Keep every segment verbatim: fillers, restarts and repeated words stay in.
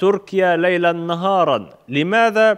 تركيا ليلا نهارا. لماذا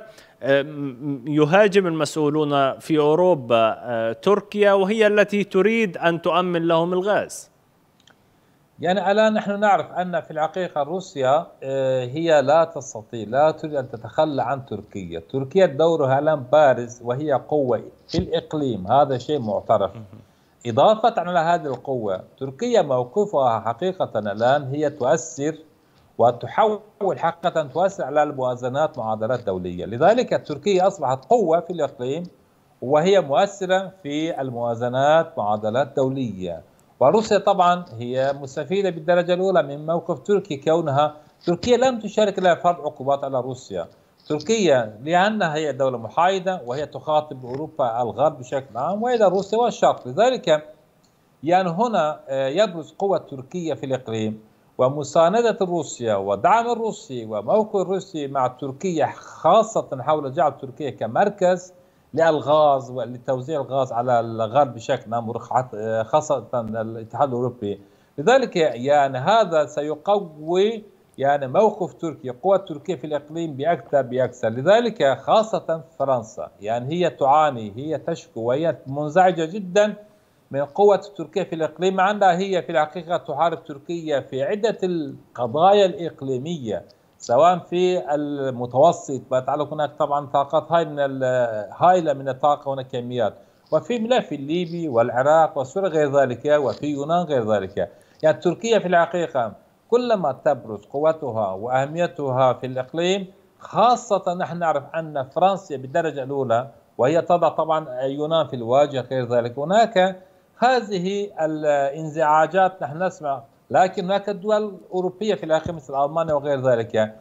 يهاجم المسؤولون في أوروبا تركيا وهي التي تريد أن تؤمن لهم الغاز؟ يعني الآن نحن نعرف أن في الحقيقة روسيا هي لا تستطيع، لا تريد أن تتخلى عن تركيا. تركيا دورها الآن بارز وهي قوة في الإقليم، هذا شيء معترف. إضافة على هذه القوة، تركيا موقفها حقيقة الآن هي تؤثر وتحول حقيقة تؤثر على الموازنات معادلات دولية. لذلك تركيا أصبحت قوة في الإقليم وهي مؤثرة في الموازنات معادلات دولية. وروسيا طبعا هي مستفيدة بالدرجة الأولى من موقف تركيا، كونها تركيا لم تشارك لها فرض عقوبات على روسيا. تركيا لأنها هي دولة محايدة وهي تخاطب أوروبا الغرب بشكل عام وإلى روسيا والشرق. لذلك يعني هنا يبرز قوة تركيا في الإقليم ومساندة روسيا ودعم الروسي وموقف الروسي مع تركيا، خاصة حول جعل تركيا كمركز للغاز ولتوزيع الغاز على الغرب بشكل عام، خاصة الاتحاد الأوروبي. لذلك يعني هذا سيقوي يعني موقف تركيا، قوة تركيا في الإقليم بأكثر بأكثر. لذلك خاصة فرنسا يعني هي تعاني، هي تشكو وهي منزعجة جدا من قوة تركيا في الإقليم، مع أنها هي في الحقيقة تحارب تركيا في عدة القضايا الإقليمية، سواء في المتوسط بيتعلق هناك طبعا طاقات هاي من هائلة من الطاقة، هناك كميات، وفي ملف الليبي والعراق وسوريا غير ذلك، وفي يونان غير ذلك. يعني تركيا في الحقيقة كلما تبرز قوتها وأهميتها في الإقليم، خاصة نحن نعرف أن فرنسا بالدرجة الأولى وهي تضع طبعا يونان في الواجهة غير ذلك. هناك هذه الانزعاجات نحن نسمع، لكن هناك دول أوروبية في الأخير مثل ألمانيا وغير ذلك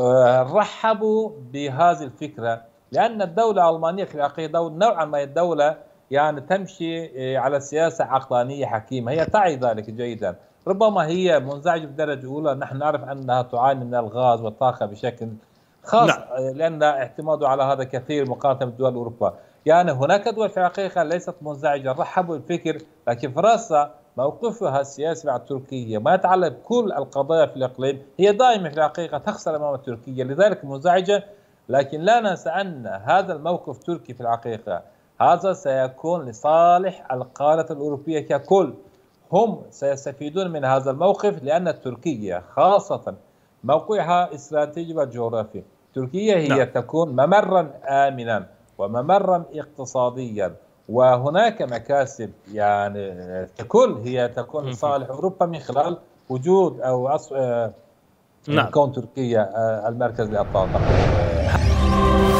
رحبوا بهذه الفكرة، لأن الدولة الألمانية في الأخير دولة نوعا ما الدولة يعني تمشي على سياسة عقلانية حكيمة، هي تعي ذلك جيدا. ربما هي منزعجة بالدرجة الأولى، نحن نعرف أنها تعاني من الغاز والطاقة بشكل خاص، نعم. لأن اعتماده على هذا كثير مقارنة بدول أوروبا. يعني هناك دول في الحقيقة ليست منزعجة، رحبوا الفكر، لكن فرنسا موقفها السياسي مع تركيا ما يتعلق بكل القضايا في الإقليم هي دائما في الحقيقة تخسر أمام تركيا، لذلك منزعجة. لكن لا ننسى أن هذا الموقف تركي في الحقيقة هذا سيكون لصالح القارة الأوروبية ككل، هم سيستفيدون من هذا الموقف، لأن تركيا خاصة موقعها استراتيجي وجغرافي. تركيا هي نعم. تكون ممرا آمنا وممرا اقتصاديا، وهناك مكاسب يعني ككل هي تكون لصالح أوروبا من خلال وجود أو أص... نعم. كون تركيا المركز للطاقة.